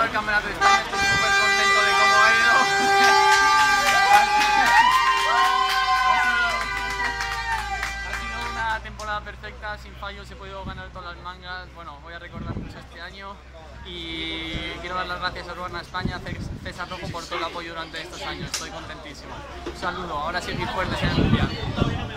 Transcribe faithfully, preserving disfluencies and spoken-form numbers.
el Campeonato de España, estoy súper contento de cómo ha ido. Ha sido una temporada perfecta, sin fallos, he podido ganar todas las mangas. Bueno, voy a recordar mucho este año y quiero dar las gracias a Ruana España, a César Rojo por todo el apoyo durante estos años. Estoy contentísimo. Un saludo, ahora sí, muy fuertes en el Mundial.